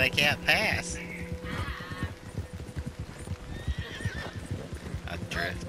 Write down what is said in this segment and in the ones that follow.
I can't pass. Adrift.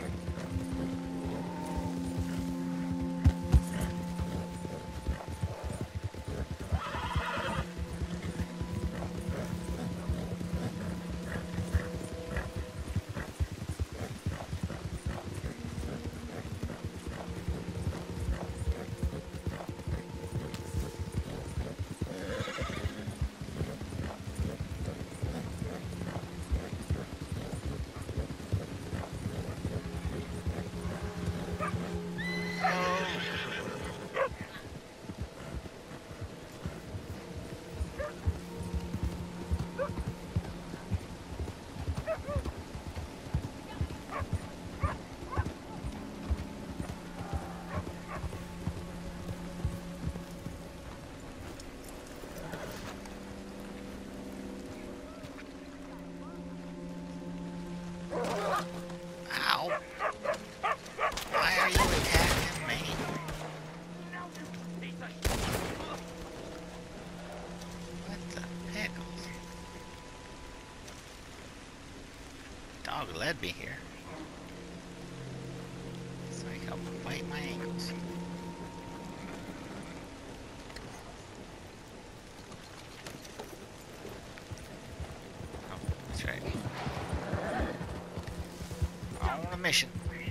Ow. Why are you attacking me? What the pickles? Dog led me here. So I can bite my ankles. Oh, that's right. On a mission.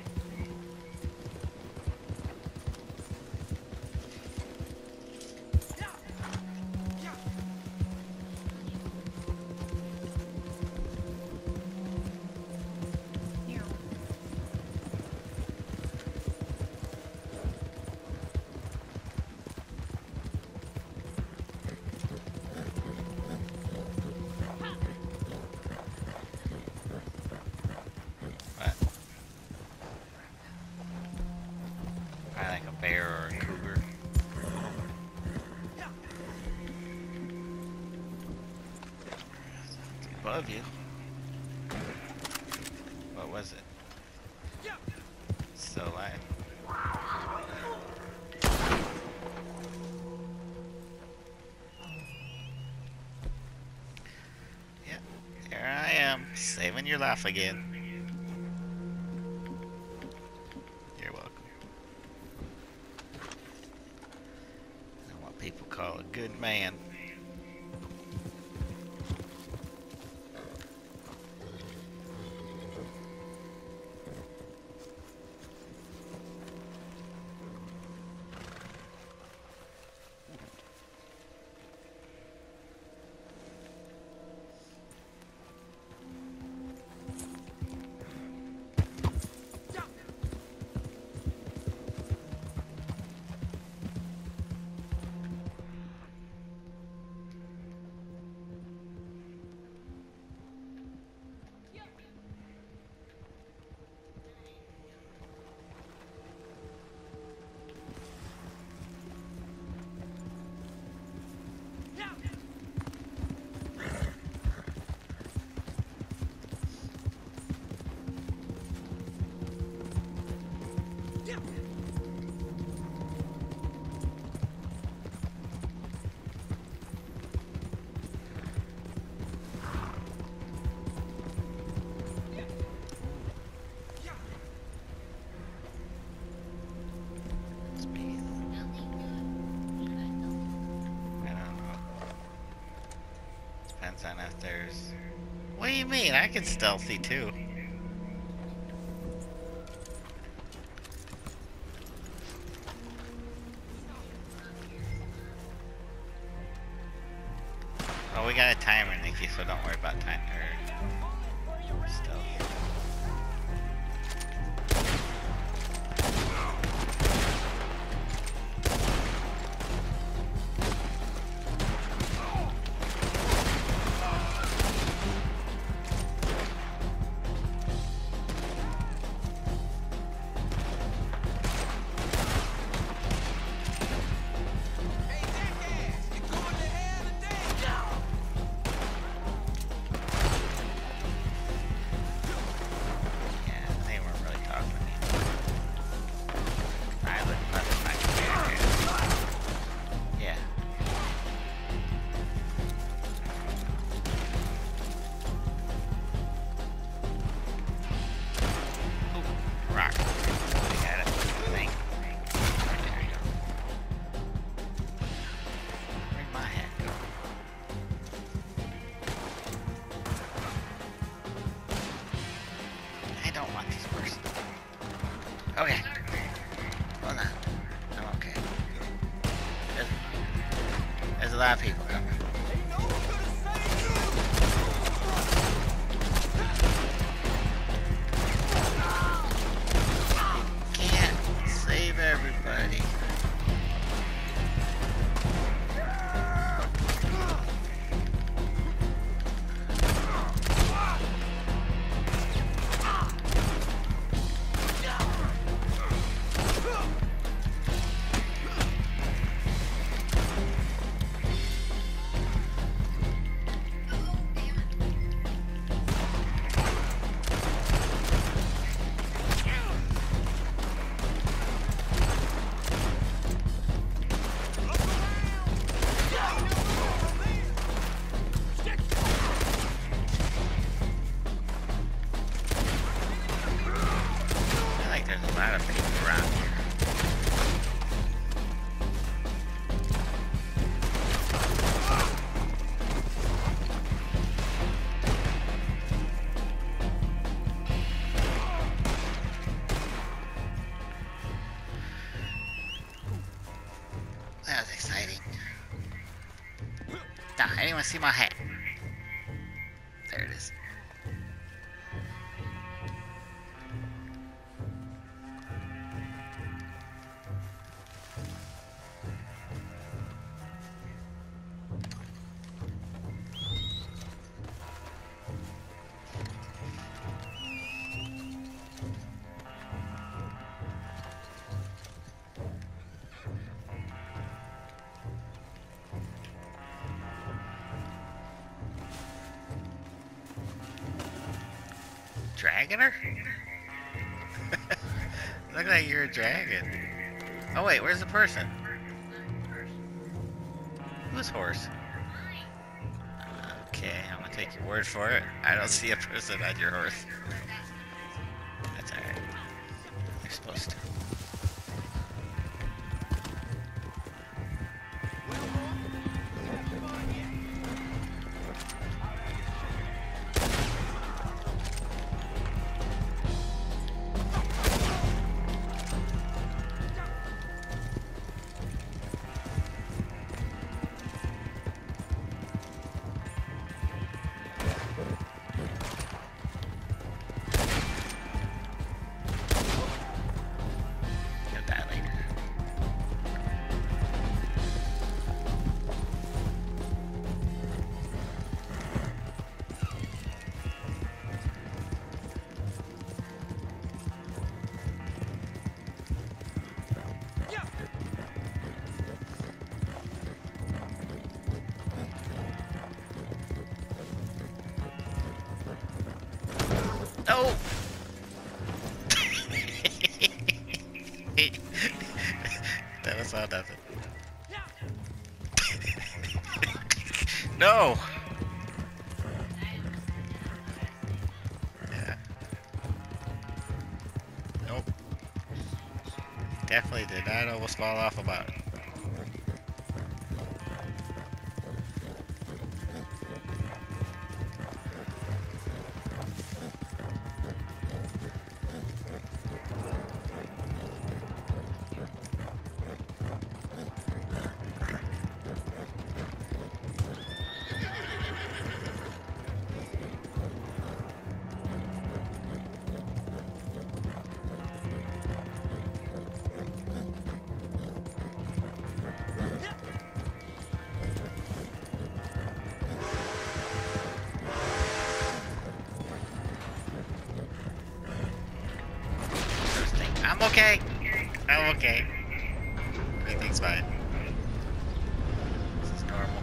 What? I like a bear or a cougar. It's above you. What was it? Still alive. Yeah, here I am, saving your life again. You're welcome. I'm what people call a good man. Depends on if there's... What do you mean? I can stealthy too. Oh, we got a timer, Nikki, so don't worry about time or stealth. Okay. Hold on. I'm okay. There's a lot of people coming. You can't save everybody. That was exciting. Ah, anyone see my hat? There it is. Dragoner? Look like you're a dragon. Oh wait, where's the person? Whose horse? Okay, I'm gonna take your word for it. I don't see a person on your horse. That's alright. You're supposed to. No! That was all nothing. No! Yeah. Nope. Definitely did not almost fall off about it. I'm okay. I'm okay. Everything's fine. This is normal.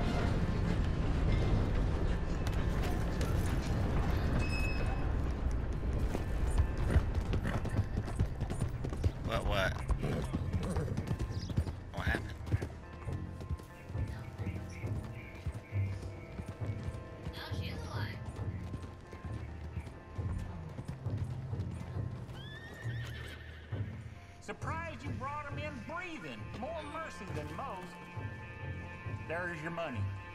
What? What happened? No, she is alive. Surprised you brought him in breathing. More mercy than most. There's your money.